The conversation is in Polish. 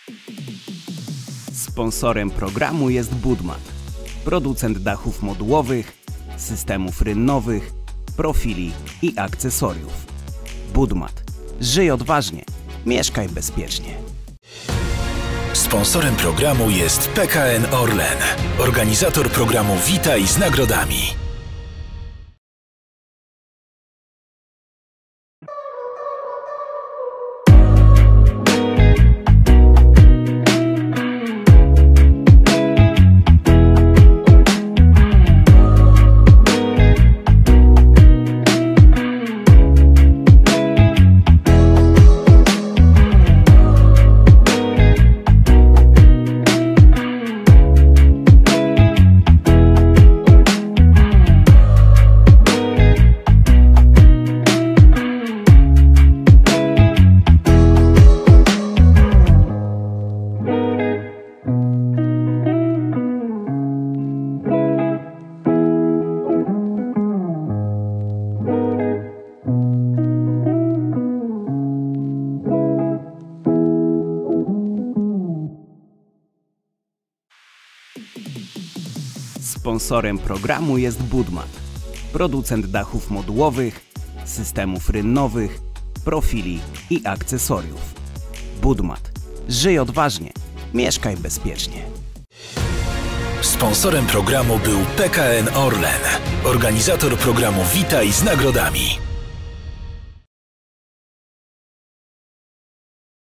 Sponsorem programu jest Budmat, producent dachów modułowych, systemów rynnowych, profili i akcesoriów. Budmat. Żyj odważnie, mieszkaj bezpiecznie. Sponsorem programu jest PKN Orlen, organizator programu Witaj z nagrodami. Sponsorem programu jest Budmat, producent dachów modułowych, systemów rynnowych, profili i akcesoriów. Budmat. Żyj odważnie, mieszkaj bezpiecznie. Sponsorem programu był PKN Orlen, organizator programu Witaj z nagrodami.